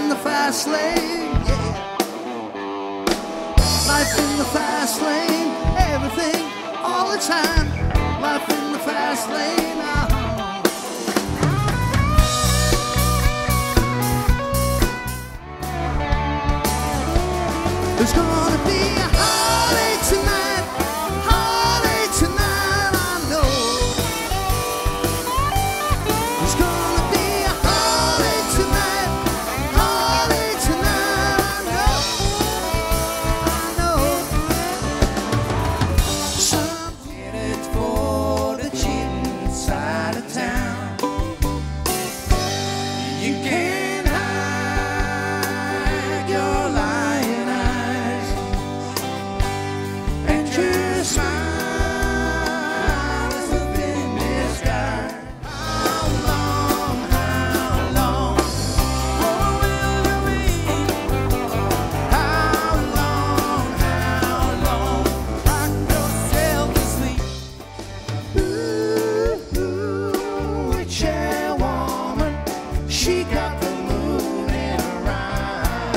in the fast lane, yeah. Life in the fast lane, everything, all the time. Life in the fast lane, There's gonna be a holiday tonight, I know. There's gonna be a holiday tonight, I know. Some did it for the cheating side of town. You can't hide your lying eyes, and your smile is a thin disguise. How long more will you wait? How long rock yourself to sleep? Ooh, chairwoman, she got the moon in her eyes.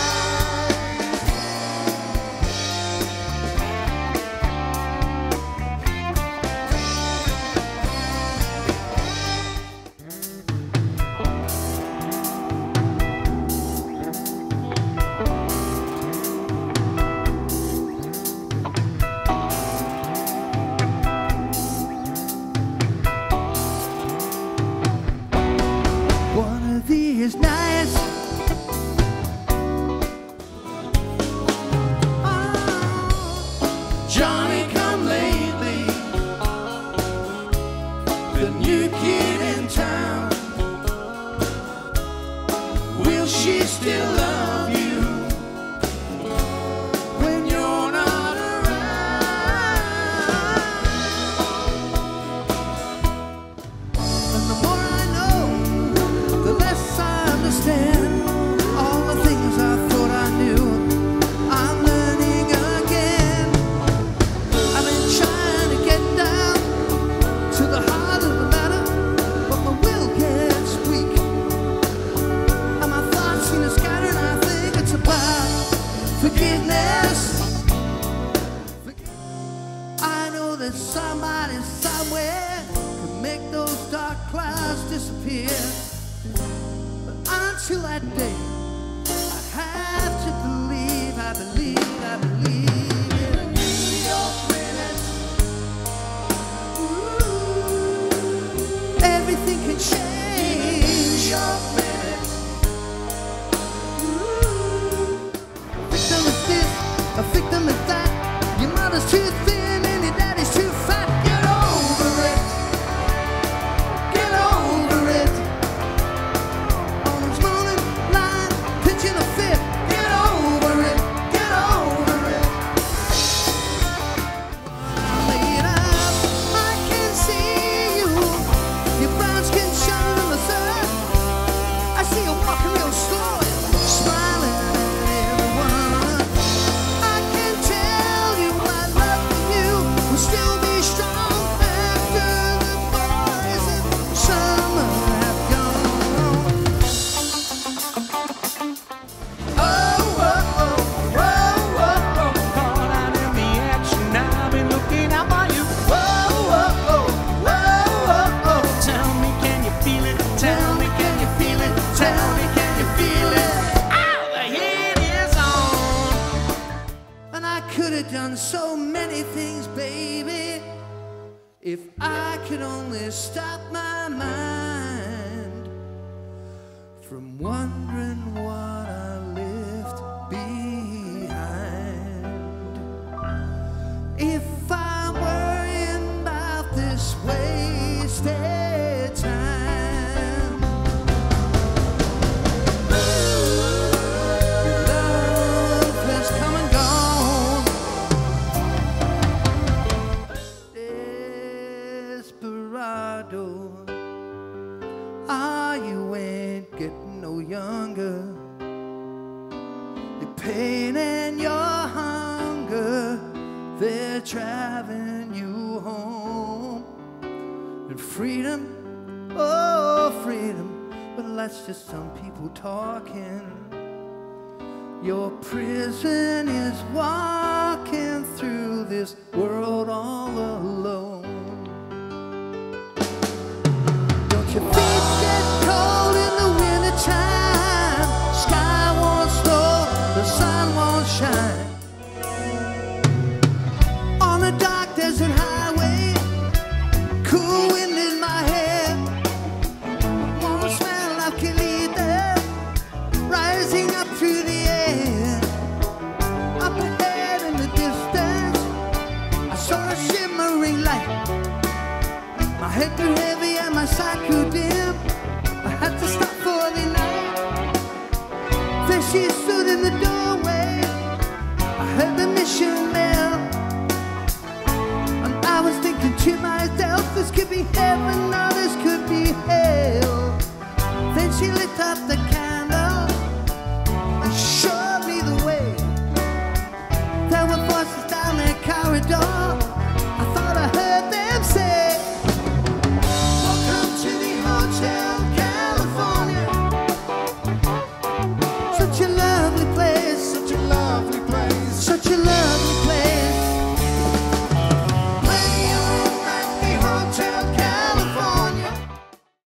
One of these nights, Johnny come lately, the new kid in town. Will she still love you when you're not around? And the more I know, the less I understand. All the things I thought I knew, I'm learning again. I've been trying to get down to the heart of the matter, but my will gets weak, and my thoughts seem to scatter, and I think it's about forgiveness. I know that somebody somewhere can make those dark clouds disappear. But until that day, I have to believe, I believe in a New York minute. Ooh, everything can change. New York minute. Ooh, a victim of this, a victim of that. Your mother's too thin and your daddy's too fat. Get over it. Get over it. On his morning line, pitching a fit. Get over it. Get over it. Laid up, I can see you. Your brown skin shining in the sun. I see you walking real slow, smiling at everyone. I can tell you my love for you will still be strong after the boys of summer have gone. Oh, oh, oh, oh, oh, oh. Caught out in the action, I've been looking out for you. Oh, oh, oh, oh, oh, oh. Tell me, can you feel it? Tell me, can you feel it? Tell me, can you feel it? Ow, the heat is on. And I could have done so many things, baby, if I could only stop my mind from wondering what I left behind. If I'm worrying about this wasted time, love has come and gone. Desperado, ah, you ain't getting no younger. Your pain and your hunger, they're driving you home. And freedom, oh freedom, but that's just some people talking. Your prison is walking through this world all alone. Don't your feet get cold in the wintertime? Sky won't snow, the sun won't shine. On a dark desert highway, cool wind in my hair, warm smell of Kelida rising up through the air. Up ahead in the distance, I saw a shimmering light. My head grew heavy and my sight grew dim. I had to stop for the night. There she stood in the doorway. I heard the mission bell, and I was thinking to myself, this could be heaven or this could be hell. Then she lit up the candle